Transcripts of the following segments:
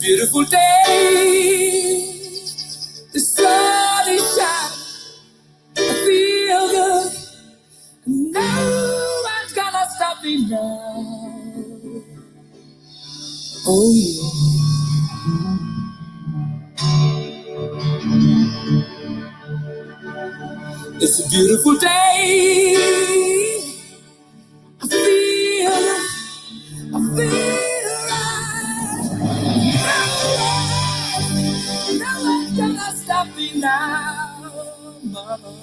Beautiful day, the sun is shining, I feel good, no one's gonna stop me now. Oh yeah. It's a beautiful day, I feel right, no one's gonna stop me now, mama.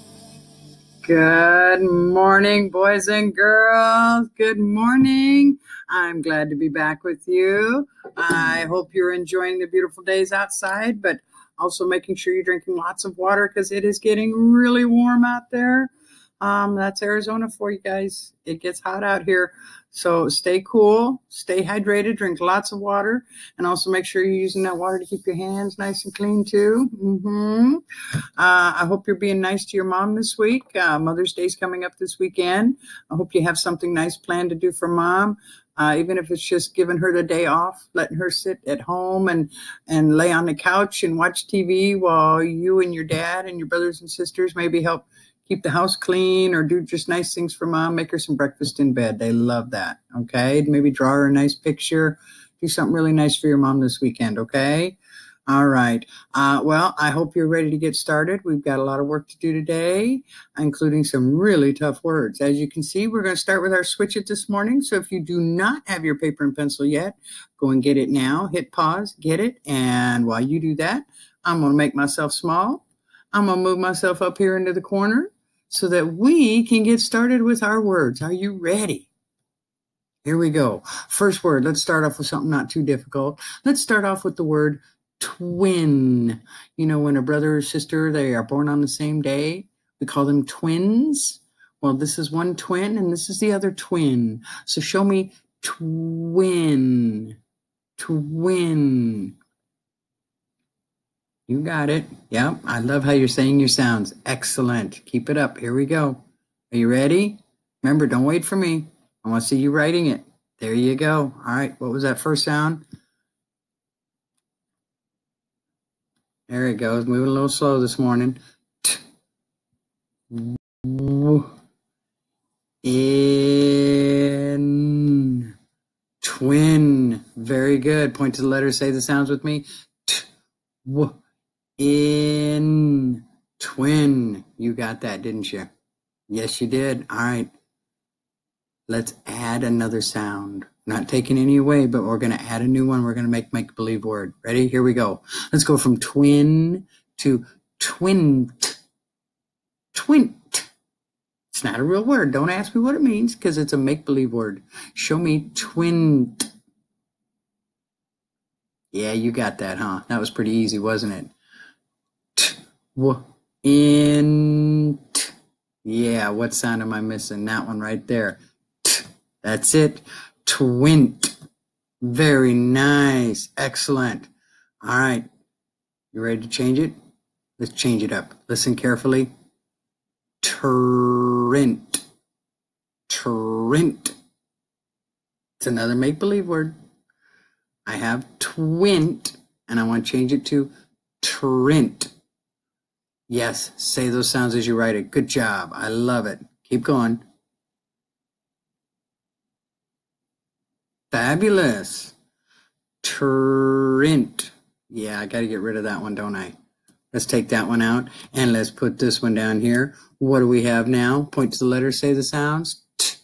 Good morning, boys and girls. Good morning. I'm glad to be back with you. I hope you're enjoying the beautiful days outside, but also making sure you're drinking lots of water because it is getting really warm out there. That's Arizona for you guys. It gets hot out here. So stay cool, stay hydrated, drink lots of water, and also make sure you're using that water to keep your hands nice and clean too. I hope you're being nice to your mom this week. Mother's Day's coming up this weekend. I hope you have something nice planned to do for mom. Even if it's just giving her the day off, letting her sit at home and lay on the couch and watch TV while you and your dad and your brothers and sisters maybe help keep the house clean or do just nice things for mom. Make her some breakfast in bed. They love that, okay? Maybe draw her a nice picture. Do something really nice for your mom this weekend, okay? All right. Well, I hope you're ready to get started. We've got a lot of work to do today, including some really tough words. As you can see, we're going to start with our switch it this morning. So if you do not have your paper and pencil yet, go and get it now. Hit pause, get it. And while you do that, I'm going to make myself small. I'm going to move myself up here into the corner so that we can get started with our words. Are you ready? Here we go. First word. Let's start off with something not too difficult. Let's start off with the word twin. You know, when a brother or sister, they are born on the same day, we call them twins. Well, this is one twin and this is the other twin. So show me twin. Twin. You got it. Yep. I love how you're saying your sounds. Excellent. Keep it up. Here we go. Are you ready? Remember, don't wait for me. I want to see you writing it. There you go. All right. What was that first sound? There it goes. Moving a little slow this morning. In. Twin. Very good. Point to the letters. Say the sounds with me. In. Twin. You got that, didn't you? Yes, you did. All right. Let's add another sound. Not taking any away, but we're going to add a new one. We're going to make believe word. Ready? Here we go. Let's go from twin to twint. Twint. It's not a real word. Don't ask me what it means because it's a make-believe word. Show me twint. Yeah, you got that, huh? That was pretty easy, wasn't it? Int. Yeah, what sound am I missing? That one right there. That's it. Twint. Very nice. Excellent. All right. You ready to change it? Let's change it up. Listen carefully. Trint. Trint. It's another make-believe word. I have twint, and I want to change it to trint. Yes, say those sounds as you write it. Good job. I love it. Keep going. Fabulous. Trint. Yeah, I got to get rid of that one, don't I? Let's take that one out, and let's put this one down here. What do we have now? Point to the letters, say the sounds. T,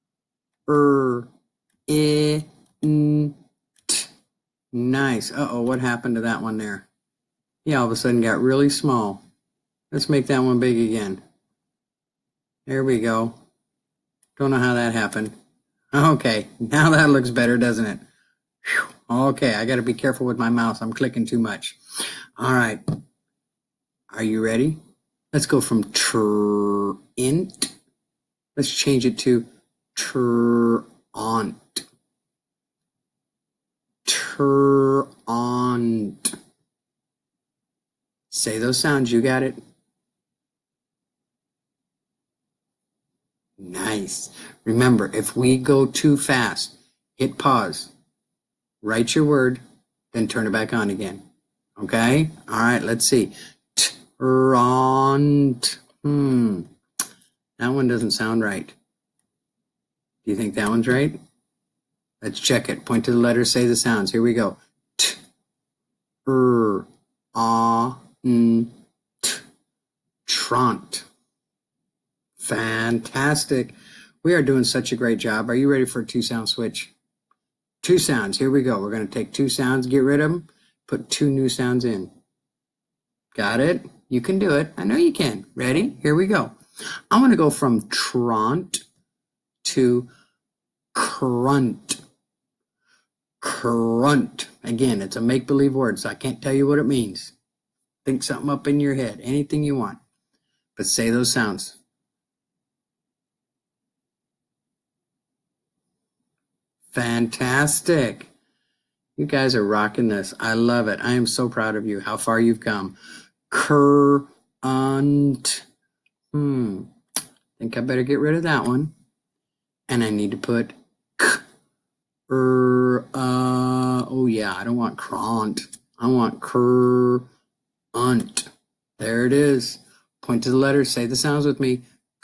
I, N, T. Nice. Uh-oh, what happened to that one there? Yeah, all of a sudden got really small. Let's make that one big again. There we go. Don't know how that happened. Okay, now that looks better, doesn't it? Whew. Okay, I got to be careful with my mouse. I'm clicking too much. All right. Are you ready? Let's go from trint. Let's change it to traunt. Traunt. Say those sounds. You got it? Nice. Remember, if we go too fast, hit pause. Write your word. then turn it back on again. Okay? All right, let's see. Tront. That one doesn't sound right. Do you think that one's right? Let's check it. Point to the letters, say the sounds. Here we go. T, n, t. Tront. Fantastic. We are doing such a great job. Are you ready for a 2-sound switch? 2 sounds. Here we go. We're going to take 2 sounds, get rid of them, put 2 new sounds in. Got it? You can do it. I know you can. Ready? Here we go. I'm going to go from tront to crunt. Crunt. Again, it's a make-believe word, so I can't tell you what it means. Think something up in your head, anything you want. But say those sounds. Fantastic. You guys are rocking this. I love it. I am so proud of you, how far you've come. Crunt. Think I better get rid of that one. And I need to put oh yeah, I don't want cront. I want crunt. There it is. Point to the letters, say the sounds with me.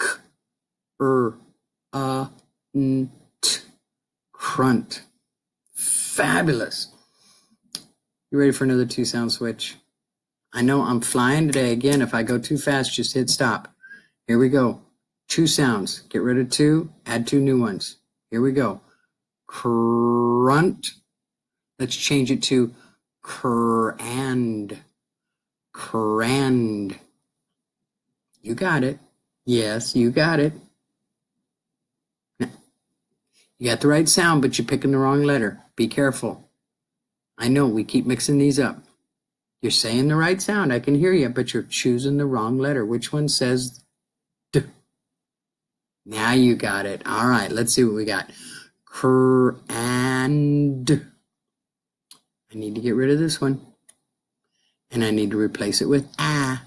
Crunt. Fabulous. You ready for another 2-sound switch? I know I'm flying today. Again, if I go too fast, just hit stop. Here we go. 2 sounds. Get rid of 2, add 2 new ones. Here we go. Crunt. Let's change it to crand. Crand. You got it. Yes, you got it. You got the right sound, but you're picking the wrong letter. Be careful. I know we keep mixing these up. You're saying the right sound. I can hear you, but you're choosing the wrong letter. Which one says D? Now you got it. All right, let's see what we got. Crand. I need to get rid of this one. And I need to replace it with a.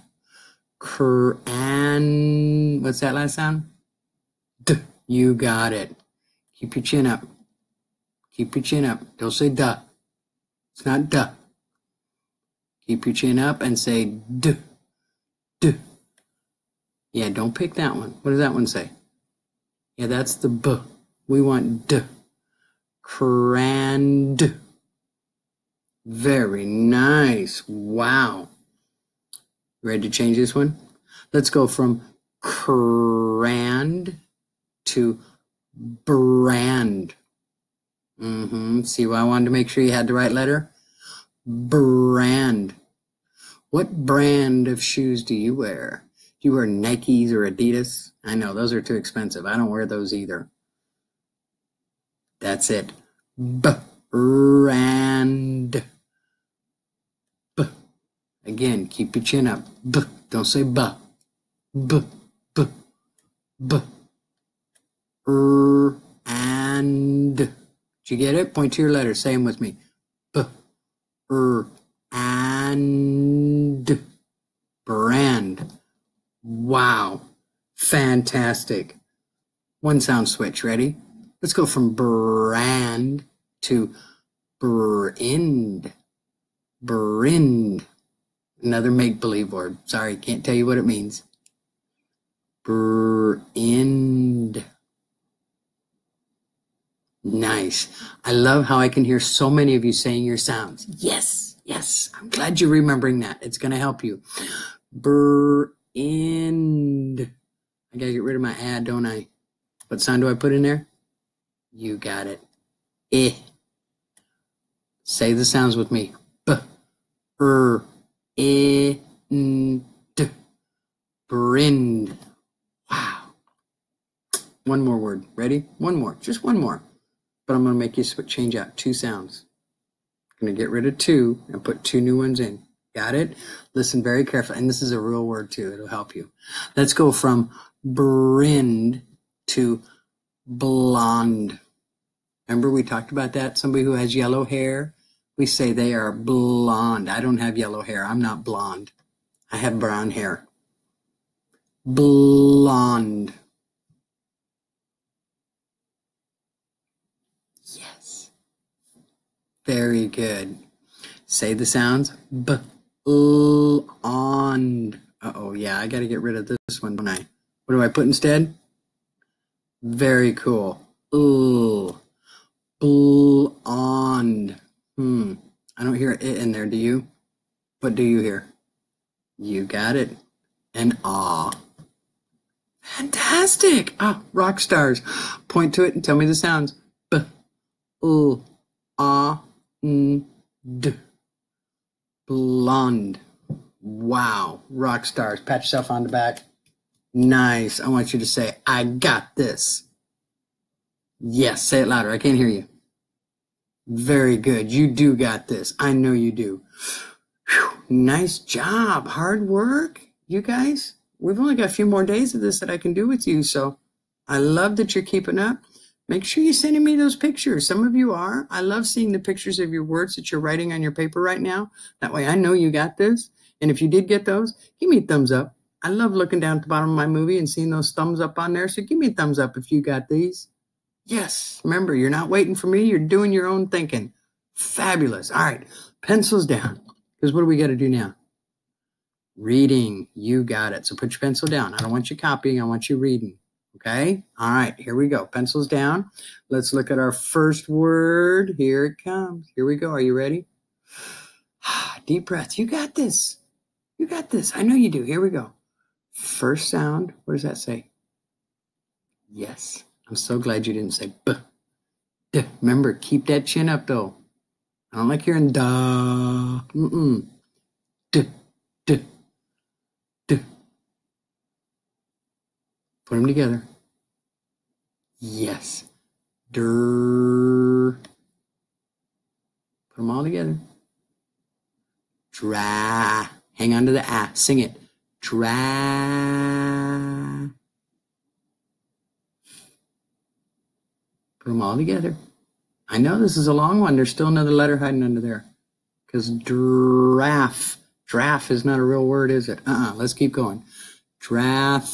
Crand. What's that last sound? D. You got it. Keep your chin up. Keep your chin up. Don't say duh. It's not duh. Keep your chin up and say d. D. Yeah, don't pick that one. What does that one say? Yeah, that's the b. We want d. Crand. Very nice. Wow. Ready to change this one? Let's go from crand to brand. See why I wanted to make sure you had the right letter? Brand. What brand of shoes do you wear? Do you wear Nikes or Adidas? I know, those are too expensive. I don't wear those either. That's it. Brand. B. Again, keep your chin up. B. Don't say b. B. B. B. And. Did you get it? Point to your letters. Say them with me. B. And. Brand. Wow. Fantastic. 1-sound switch. Ready? Let's go from brand to brind. Brind. Another make-believe word. Sorry, can't tell you what it means. Brind. Nice. I love how I can hear so many of you saying your sounds. Yes, yes. I'm glad you're remembering that. It's going to help you. Brind. I got to get rid of my ad, don't I? What sound do I put in there? You got it. Eh. Say the sounds with me. B. N. D. Brind. Wow. One more word. Ready? One more. Just one more. But I'm going to make you change out 2 sounds. I'm going to get rid of 2 and put 2 new ones in. Got it? Listen very carefully. And this is a real word too. It'll help you. Let's go from brind to blonde. Remember we talked about that? Somebody who has yellow hair, we say they are blonde. I don't have yellow hair. I'm not blonde. I have brown hair. Blonde. Yes. Very good. Say the sounds. B, l, on. Uh-oh, yeah, I got to get rid of this one, don't I? What do I put instead? Very cool. L, blonde. I don't hear it in there, do you? What do you hear? You got it. And ah. Fantastic. Ah, rock stars. Point to it and tell me the sounds. B, l, ah, n, d. Blonde. Wow. Rock stars. Pat yourself on the back. Nice. I want you to say, I got this. Yes, say it louder. I can't hear you. Very good. You do got this. I know you do. Whew. Nice job. Hard work, you guys. We've only got a few more days of this that I can do with you, so I love that you're keeping up. Make sure you're sending me those pictures. Some of you are. I love seeing the pictures of your words that you're writing on your paper right now. That way I know you got this. And if you did get those, give me a thumbs up. I love looking down at the bottom of my movie and seeing those thumbs up on there. So give me a thumbs up if you got these. Yes, remember, you're not waiting for me. You're doing your own thinking. Fabulous. All right, pencils down. Because what do we got to do now? Reading. You got it. So put your pencil down. I don't want you copying. I want you reading. Okay? All right, here we go. Pencils down. Let's look at our first word. Here it comes. Here we go. Are you ready? Deep breath. You got this. You got this. I know you do. Here we go. First sound. What does that say? Yes. I'm so glad you didn't say b. D. Remember, keep that chin up, though. I don't like hearing da. D. D. D. Put them together. Yes. Der. Put them all together. Dra. Hang on to the ah. Sing it. Dra. Put them all together. I know this is a long one. There's still another letter hiding under there. Because draft. Draft is not a real word, is it? Let's keep going. Draft.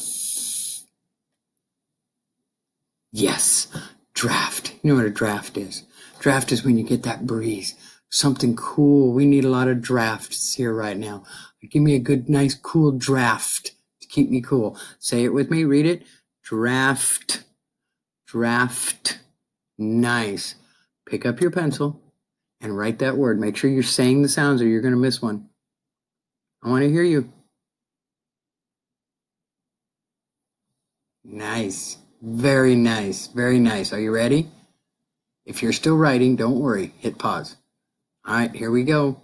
Yes. Draft. You know what a draft is. Draft is when you get that breeze. Something cool. We need a lot of drafts here right now. Give me a good, nice, cool draft to keep me cool. Say it with me. Read it. Draft. Draft. Nice. Pick up your pencil and write that word. Make sure you're saying the sounds or you're going to miss one. I want to hear you. Nice. Very nice. Very nice. Are you ready? If you're still writing, don't worry. Hit pause. All right, here we go.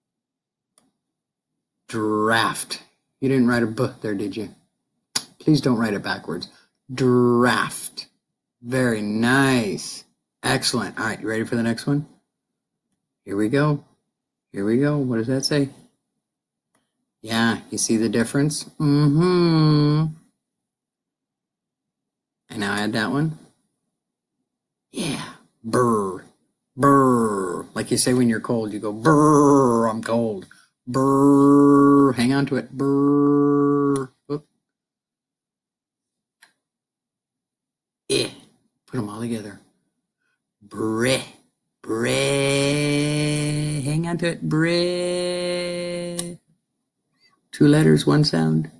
Draft. You didn't write a B there, did you? Please don't write it backwards. Draft. Very nice. Excellent. All right, you ready for the next one? Here we go. Here we go. What does that say? Yeah, you see the difference? And now add that one. Yeah. Brr. Brr. Like you say when you're cold, you go, brr, I'm cold. Brr. Hang on to it. Brr. Oop. Eh. Put them all together. Bre. Bre. Hang on to it. Bre. 2 letters, 1 sound.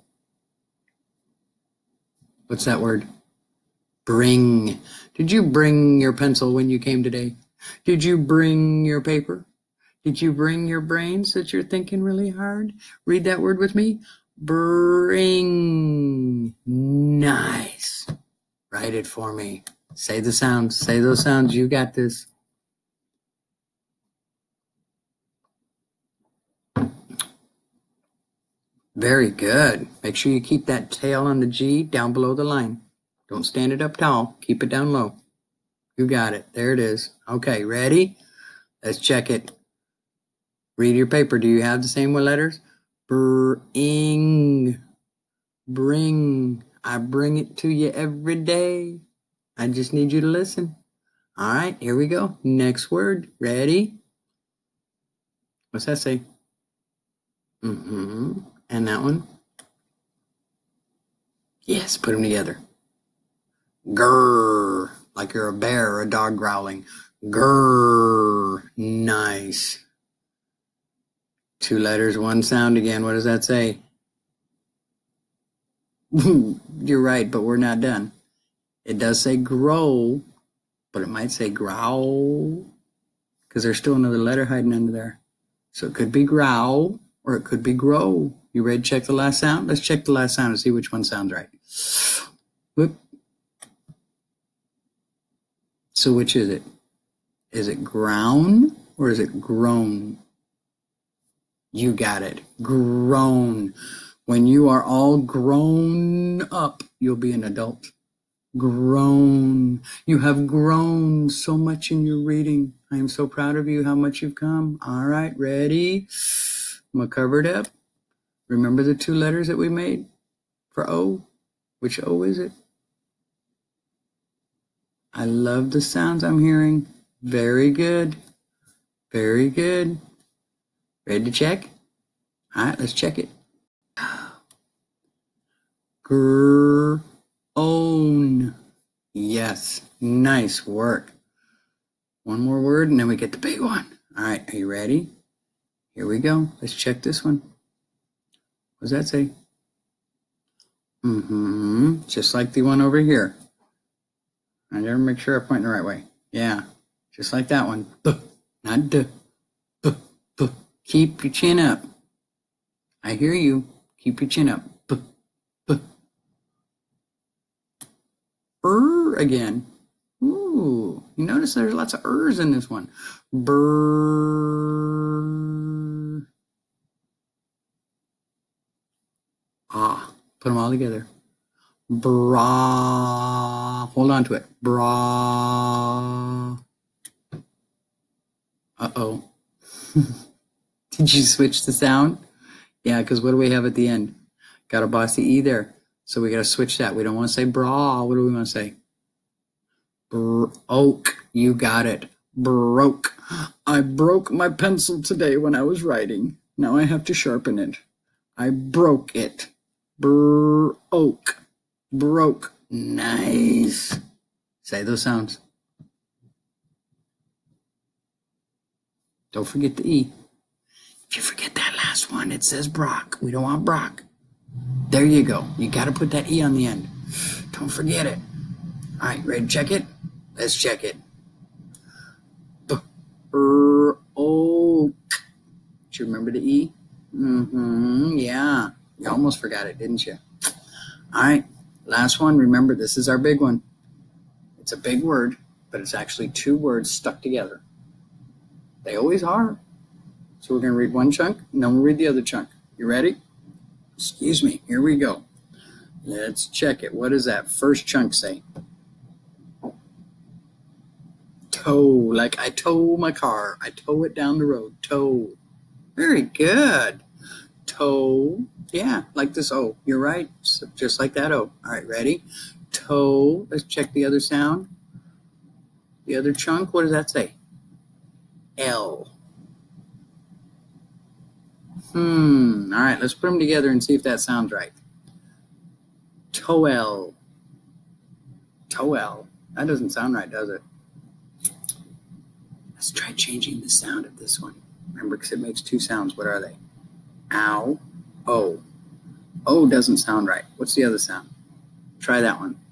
What's that word? Bring. Did you bring your pencil when you came today? Did you bring your paper? Did you bring your brains that you're thinking really hard? Read that word with me. Bring. Nice. Write it for me. Say the sounds. Say those sounds. You got this. Very good. Make sure you keep that tail on the G down below the line. Don't stand it up tall. Keep it down low. You got it. There it is. Okay, ready? Let's check it. Read your paper. Do you have the same letters? Bring. Bring. I bring it to you every day. I just need you to listen. All right, here we go. Next word. Ready? What's that say? And that one? Yes, put them together. Grrr. Like you're a bear or a dog growling. Grrr. Nice. 2 letters, 1 sound again. What does that say? You're right, but we're not done. It does say grow, but it might say growl because there's still another letter hiding under there. So it could be growl or it could be grow. You ready to check the last sound? Let's check the last sound and see which one sounds right. Whoop. So which is it? Is it ground or is it grown? You got it. Grown. When you are all grown up, you'll be an adult. Grown. You have grown so much in your reading. I am so proud of you, how much you've come. All right, ready? I'm going to cover it up. Remember the 2 letters that we made for O? Which O is it? I love the sounds I'm hearing. Very good. Very good. Ready to check? All right, let's check it. Own. Yes, nice work. One more word and then we get the big one. All right, are you ready? Here we go. Let's check this one. What does that say? Just like the one over here. I never make sure I point the right way. Yeah, just like that one. Not d. Keep your chin up. I hear you. Keep your chin up. Again. Ooh, you notice there's lots of ers in this one. Brr. Ah, put them all together. Bra. Hold on to it. Bra. Uh-oh. Did you switch the sound? Yeah, because what do we have at the end? Got a bossy E there. So we got to switch that. We don't want to say bra. What do we want to say? Broke. You got it. Broke. I broke my pencil today when I was writing. Now I have to sharpen it. I broke it. Broke. Broke. Nice. Say those sounds. Don't forget the E. If you forget that last one, it says Brock. We don't want Brock. There you go. You got to put that E on the end. Don't forget it. All right, ready to check it? Let's check it. Oak. Did you remember the E? Yeah. You almost forgot it, didn't you? All right. Last one. Remember, this is our big one. It's a big word, but it's actually 2 words stuck together. They always are. So we're going to read one chunk, and then we'll read the other chunk. You ready? Excuse me. Here we go. Let's check it. What does that first chunk say? Tow. Like I tow my car. I tow it down the road. Tow. Very good. Tow. Yeah, like this O. You're right. So just like that O. All right, ready? Tow. Let's check the other sound. The other chunk. What does that say? L. All right, let's put them together and see if that sounds right. Towel. Towel. That doesn't sound right, does it? Let's try changing the sound of this one. Remember, because it makes 2 sounds. What are they? Ow. O. O doesn't sound right. What's the other sound? Try that one.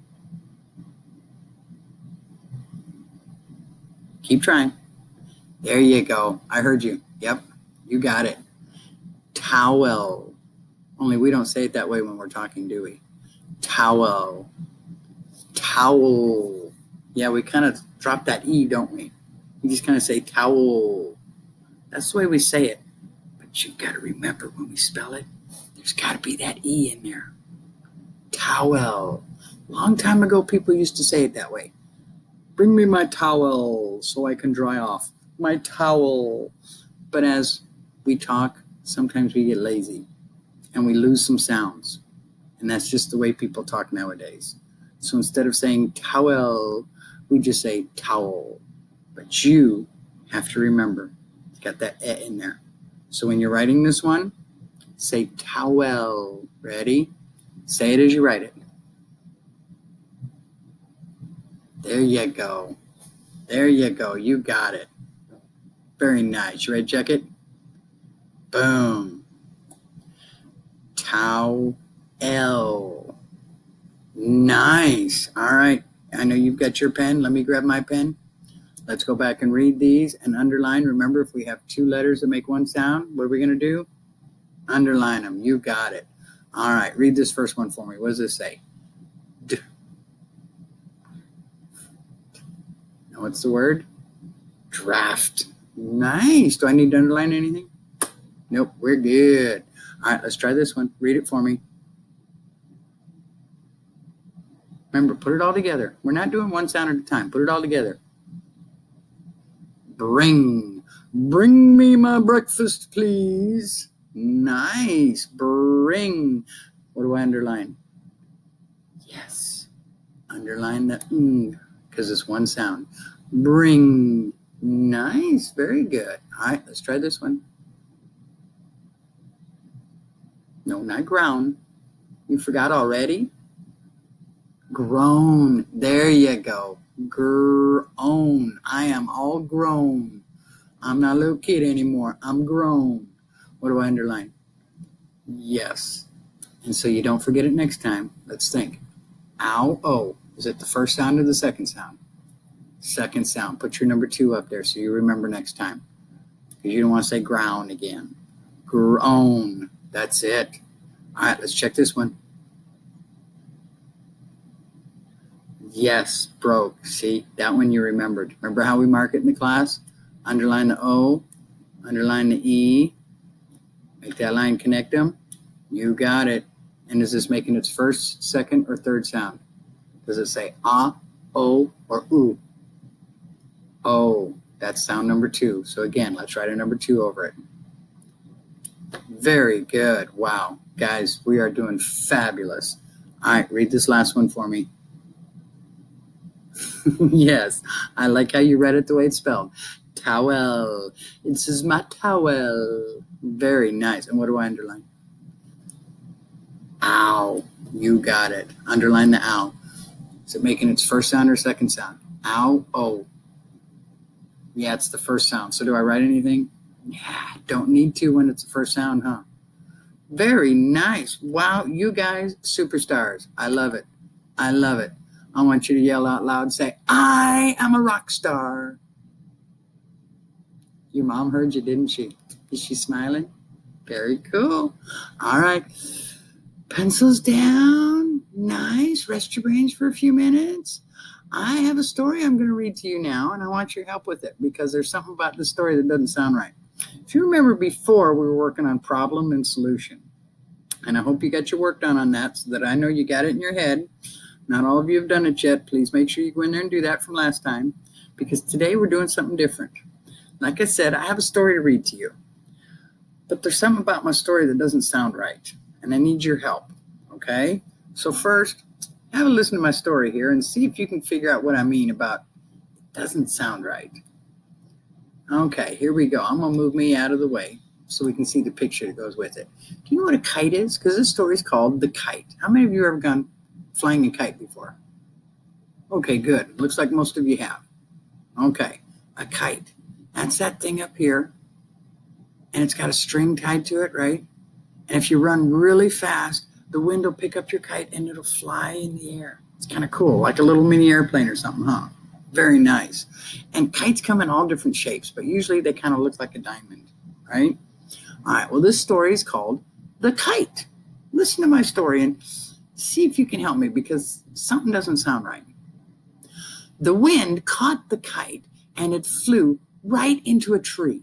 Keep trying. There you go. I heard you. Yep, you got it. Towel. Only we don't say it that way when we're talking, do we? Towel. Towel. Yeah, we kind of drop that E, don't we? We just kind of say towel. That's the way we say it. But you got to remember when we spell it, there's got to be that E in there. Towel. Long time ago, people used to say it that way. Bring me my towel so I can dry off. My towel. But as we talk, sometimes we get lazy and we lose some sounds. And that's just the way people talk nowadays. So instead of saying towel, we just say towel. But you have to remember, it's got that E in there. So when you're writing this one, say towel. Ready? Say it as you write it. There you go. There you go. You got it. Very nice. You ready to check it? Boom. Towel. Nice. All right. I know you've got your pen. Let me grab my pen. Let's go back and read these and underline. Remember, if we have two letters that make one sound, what are we going to do? Underline them. You got it. All right. Read this first one for me. What does this say? D. Now, what's the word? Draft. Nice. Do I need to underline anything? Nope. We're good. All right. Let's try this one. Read it for me. Remember, put it all together. We're not doing one sound at a time. Put it all together. Bring. Bring me my breakfast, please. Nice. Bring. What do I underline? Yes. Underline the because it's one sound. Bring. Nice. Very good. All right, let's try this one. No, not ground. You forgot already? Grown. There you go. Grown. I am all grown. I'm not a little kid anymore. I'm grown. What do I underline? Yes. And so you don't forget it next time. Let's think. Ow, oh. Is it the first sound or the second sound? Second sound. Put your number 2 up there so you remember next time. Because you don't want to say ground again. Grown. That's it. All right, let's check this one. Yes, broke. See, that one you remembered. Remember how we mark it in the class? Underline the O, underline the E, make that line connect them. You got it. And is this making its first, second, or third sound? Does it say ah, O, or oo? O, that's sound number 2. So again, let's write a number 2 over it. Very good. Wow. Guys, we are doing fabulous. All right, read this last one for me. Yes, I like how you read it the way it's spelled. Towel. This is my towel. Very nice. And what do I underline? Ow. You got it. Underline the ow. Is it making its first sound or second sound? Ow, oh. Yeah, it's the first sound. So do I write anything? Yeah, don't need to when it's the first sound, huh? Very nice. Wow, you guys, superstars. I love it. I love it. I want you to yell out loud and say, I am a rock star. Your mom heard you, didn't she? Is she smiling? Very cool. All right. Pencils down. Nice. Rest your brains for a few minutes. I have a story I'm going to read to you now, and I want your help with it because there's something about the story that doesn't sound right. If you remember before, we were working on problem and solution. And I hope you got your work done on that so that I know you got it in your head. Not all of you have done it yet. Please make sure you go in there and do that from last time because today we're doing something different. Like I said, I have a story to read to you. But there's something about my story that doesn't sound right, and I need your help, okay? So first, have a listen to my story here and see if you can figure out what I mean about it doesn't sound right. Okay, here we go. I'm going to move me out of the way so we can see the picture that goes with it. Do you know what a kite is? Because this story is called The Kite. How many of you have ever gone flying a kite before? Okay, good. Looks like most of you have. Okay, a kite. That's that thing up here, and it's got a string tied to it, right? And if you run really fast, the wind will pick up your kite and it'll fly in the air. It's kind of cool, like a little mini airplane or something, huh? Very nice. And kites come in all different shapes, but usually they kind of look like a diamond, right? All right, well, this story is called The Kite. Listen to my story and see if you can help me because something doesn't sound right. The wind caught the kite and it flew right into a tree.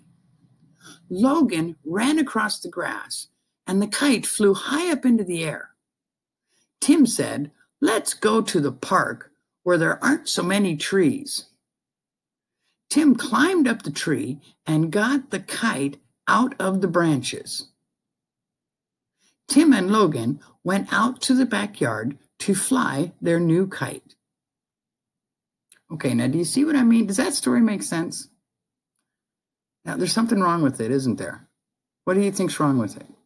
Logan ran across the grass and the kite flew high up into the air. Tim said, "Let's go to the park where there aren't so many trees." Tim climbed up the tree and got the kite out of the branches. Tim and Logan went out to the backyard to fly their new kite. Okay, now do you see what I mean? Does that story make sense? Now, there's something wrong with it, isn't there? What do you think's wrong with it?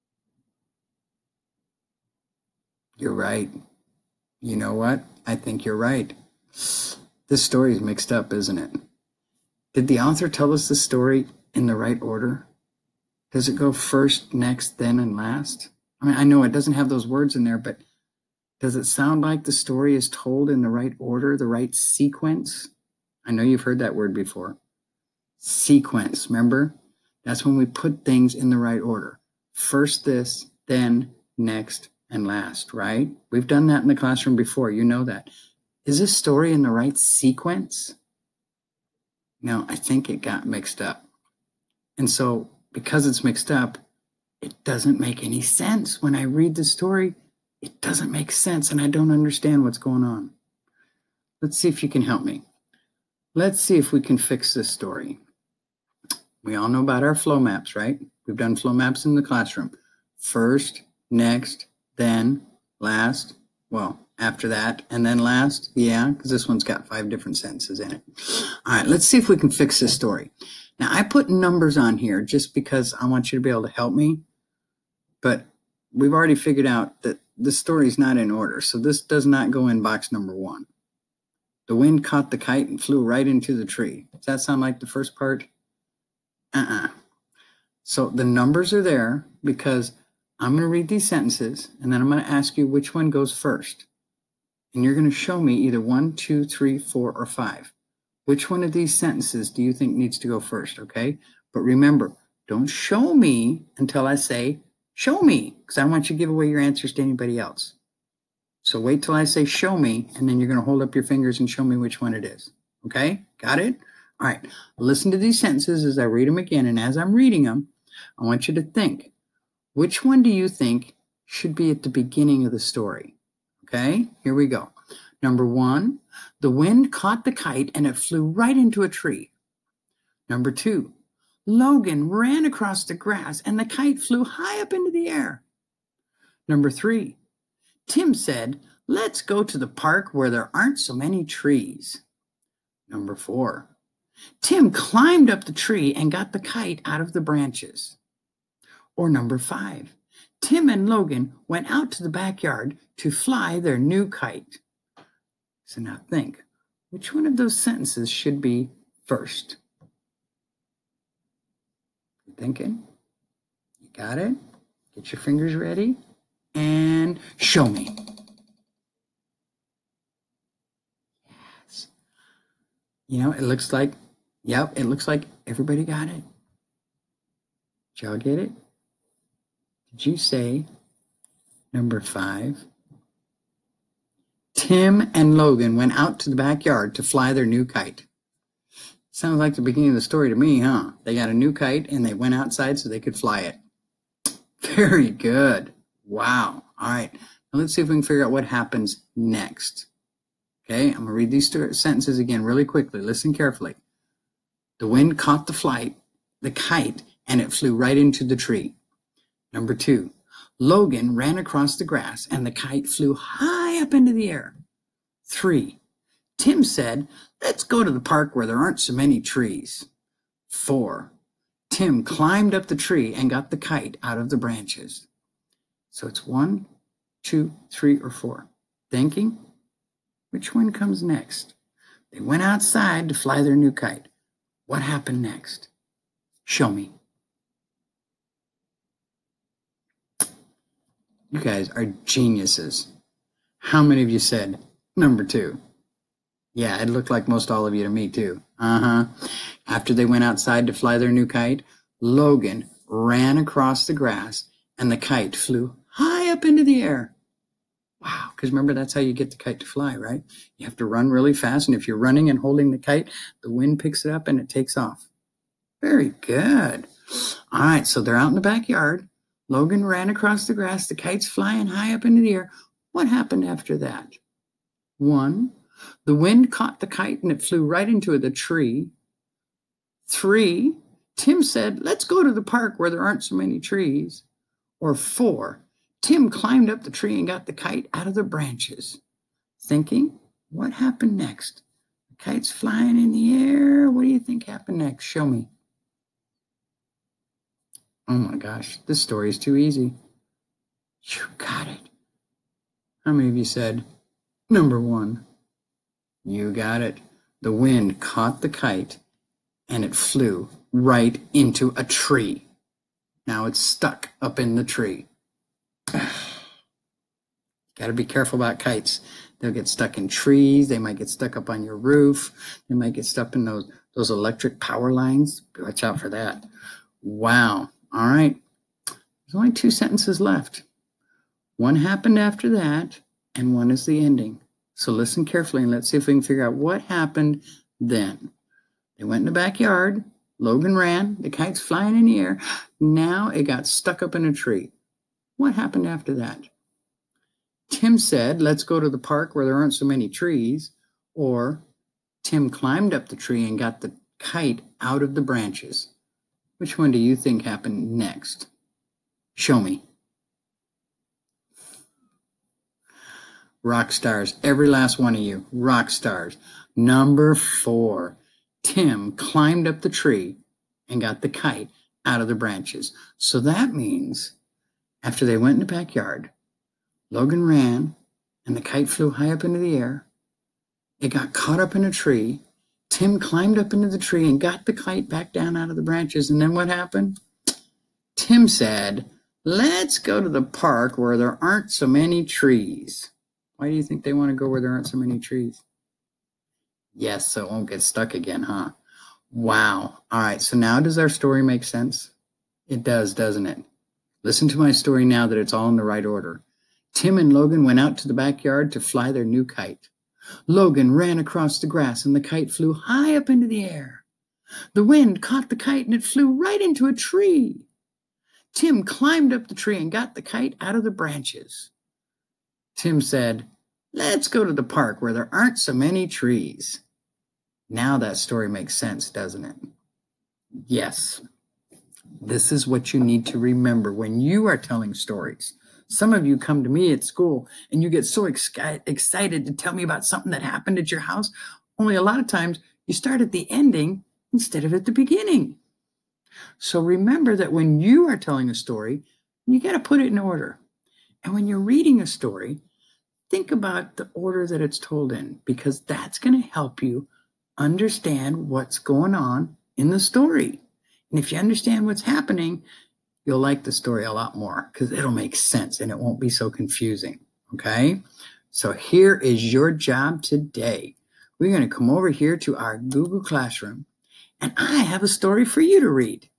You're right. You know what? I think you're right. This story is mixed up, isn't it? Did the author tell us the story in the right order? Does it go first, next, then, and last? I mean, I know it doesn't have those words in there, but does it sound like the story is told in the right order, the right sequence? I know you've heard that word before. Sequence, remember? That's when we put things in the right order. First this, then next, and last, right? We've done that in the classroom before. You know that. Is this story in the right sequence? No, I think it got mixed up. And so because it's mixed up, it doesn't make any sense. When I read the story, it doesn't make sense and I don't understand what's going on. Let's see if you can help me. Let's see if we can fix this story. We all know about our flow maps, right? We've done flow maps in the classroom. First, next, then, last, well, after that, and then last. Yeah, because this one's got 5 different sentences in it. All right, let's see if we can fix this story. Now, I put numbers on here just because I want you to be able to help me, but we've already figured out that the story is not in order, so this does not go in box number 1. The wind caught the kite and flew right into the tree. Does that sound like the first part? So the numbers are there because I'm going to read these sentences, and then I'm going to ask you which one goes first. And you're going to show me either 1, 2, 3, 4, or 5. Which one of these sentences do you think needs to go first, okay? But remember, don't show me until I say, show me, because I don't want you to give away your answers to anybody else. So wait till I say show me, and then you're going to hold up your fingers and show me which one it is. Okay? Got it? All right. Listen to these sentences as I read them again, and as I'm reading them, I want you to think, which one do you think should be at the beginning of the story? Okay? Here we go. Number 1, the wind caught the kite and it flew right into a tree. Number 2, Logan ran across the grass and the kite flew high up into the air. Number 3, Tim said, let's go to the park where there aren't so many trees. Number 4, Tim climbed up the tree and got the kite out of the branches. Or number 5, Tim and Logan went out to the backyard to fly their new kite. So now think, which one of those sentences should be first? You thinking? You got it? Get your fingers ready and show me. Yes. You know, it looks like, yep, it looks like everybody got it. Did y'all get it? Did you say number 5? Tim and Logan went out to the backyard to fly their new kite. Sounds like the beginning of the story to me, huh? They got a new kite and they went outside so they could fly it. Very good. Wow. All right. Now let's see if we can figure out what happens next. Okay, I'm going to read these sentences again really quickly. Listen carefully. The wind caught the kite, and it flew right into the tree. Number 2, Logan ran across the grass, and the kite flew high up into the air. 3, Tim said, let's go to the park where there aren't so many trees. 4, Tim climbed up the tree and got the kite out of the branches. So it's 1, 2, 3, or 4. Thinking? Which one comes next? They went outside to fly their new kite. What happened next? Show me. You guys are geniuses. How many of you said number 2? Yeah, it looked like most all of you to me too. After they went outside to fly their new kite, Logan ran across the grass and the kite flew high up into the air. Wow, because remember, that's how you get the kite to fly, right? You have to run really fast, and if you're running and holding the kite, the wind picks it up and it takes off. Very good. All right, so they're out in the backyard. Logan ran across the grass. The kite's flying high up into the air. What happened after that? 1, the wind caught the kite and it flew right into the tree. 3, Tim said, let's go to the park where there aren't so many trees. Or 4, Tim climbed up the tree and got the kite out of the branches. Thinking, what happened next? The kite's flying in the air. What do you think happened next? Show me. Oh my gosh, this story is too easy. You got it. How many of you said number 1? You got it. The wind caught the kite and it flew right into a tree. Now it's stuck up in the tree. Got to be careful about kites. They'll get stuck in trees. They might get stuck up on your roof. They might get stuck in those electric power lines. Watch out for that. Wow. All right. There's only 2 sentences left. One happened after that, and one is the ending. So listen carefully and let's see if we can figure out what happened then. They went in the backyard. Logan ran. The kite's flying in the air. Now it got stuck up in a tree. What happened after that? Tim said, let's go to the park where there aren't so many trees. Or Tim climbed up the tree and got the kite out of the branches. Which one do you think happened next? Show me. Rock stars, every last one of you, rock stars. Number 4, Tim climbed up the tree and got the kite out of the branches. So that means after they went in the backyard, Logan ran and the kite flew high up into the air. It got caught up in a tree. Tim climbed up into the tree and got the kite back down out of the branches. And then what happened? Tim said, let's go to the park where there aren't so many trees. Why do you think they want to go where there aren't so many trees? Yes, so it won't get stuck again, huh? Wow. All right, so now does our story make sense? It does, doesn't it? Listen to my story now that it's all in the right order. Tim and Logan went out to the backyard to fly their new kite. Logan ran across the grass and the kite flew high up into the air. The wind caught the kite and it flew right into a tree. Tim climbed up the tree and got the kite out of the branches. Tim said, let's go to the park where there aren't so many trees. Now that story makes sense, doesn't it? Yes. This is what you need to remember when you are telling stories. Some of you come to me at school and you get so excited to tell me about something that happened at your house. Only a lot of times you start at the ending instead of at the beginning. So remember that when you are telling a story, you got to put it in order. And when you're reading a story, think about the order that it's told in, because that's going to help you understand what's going on in the story. And if you understand what's happening, you'll like the story a lot more because it'll make sense and it won't be so confusing. Okay? So here is your job today. We're going to come over here to our Google Classroom, and I have a story for you to read.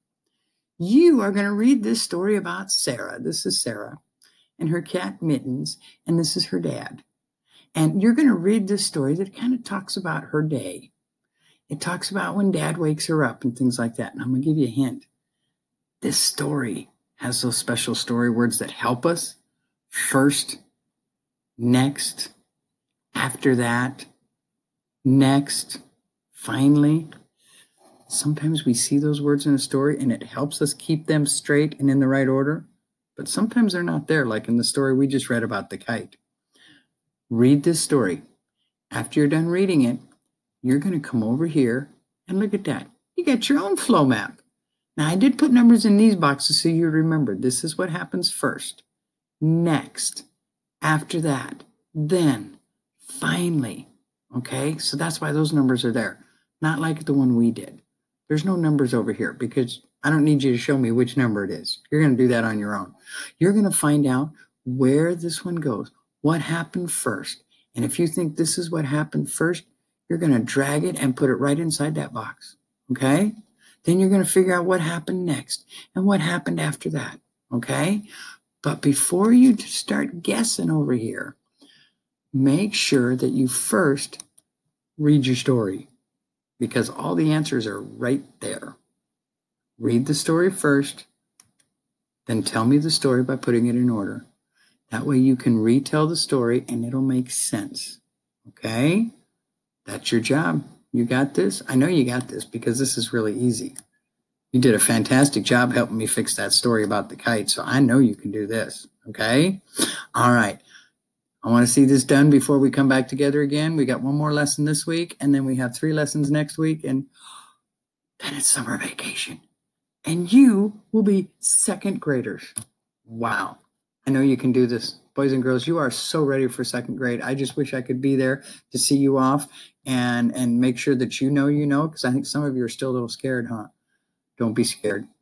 You are going to read this story about Sarah. This is Sarah and her cat Mittens, and this is her dad. And you're going to read this story that kind of talks about her day. It talks about when dad wakes her up and things like that. And I'm going to give you a hint. This story has those special story words that help us. First, next, after that, next, finally. Sometimes we see those words in a story and it helps us keep them straight and in the right order. But sometimes they're not there, like in the story we just read about the kite. Read this story. After you're done reading it, you're going to come over here and look at that. You got your own flow map. Now, I did put numbers in these boxes so you remember. This is what happens first, next, after that, then, finally. Okay, so that's why those numbers are there. Not like the one we did. There's no numbers over here because I don't need you to show me which number it is. You're going to do that on your own. You're going to find out where this one goes, what happened first. And if you think this is what happened first, you're going to drag it and put it right inside that box. Okay? Then you're going to figure out what happened next and what happened after that. Okay? But before you start guessing over here, make sure that you first read your story because all the answers are right there. Read the story first, then tell me the story by putting it in order. That way you can retell the story and it'll make sense. Okay? That's your job. You got this? I know you got this because this is really easy. You did a fantastic job helping me fix that story about the kite, so I know you can do this. Okay? All right. I want to see this done before we come back together again. We got one more lesson this week, and then we have 3 lessons next week, and then it's summer vacation. And you will be second graders. Wow. I know you can do this. Boys and girls, you are so ready for second grade. I just wish I could be there to see you off and make sure that you know, because I think some of you are still a little scared, huh? Don't be scared.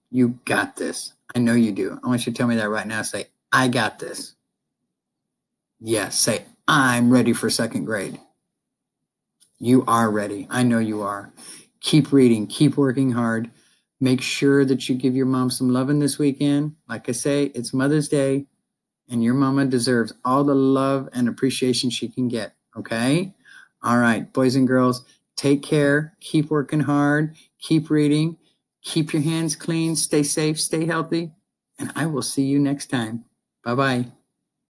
You got this. I know you do. I want you to tell me that right now. Say, I got this. Yes, say, I'm ready for second grade. You are ready. I know you are. Keep reading. Keep working hard. Make sure that you give your mom some loving this weekend. Like I say, it's Mother's Day, and your mama deserves all the love and appreciation she can get. Okay? All right, boys and girls, take care. Keep working hard. Keep reading. Keep your hands clean. Stay safe. Stay healthy. And I will see you next time. Bye-bye.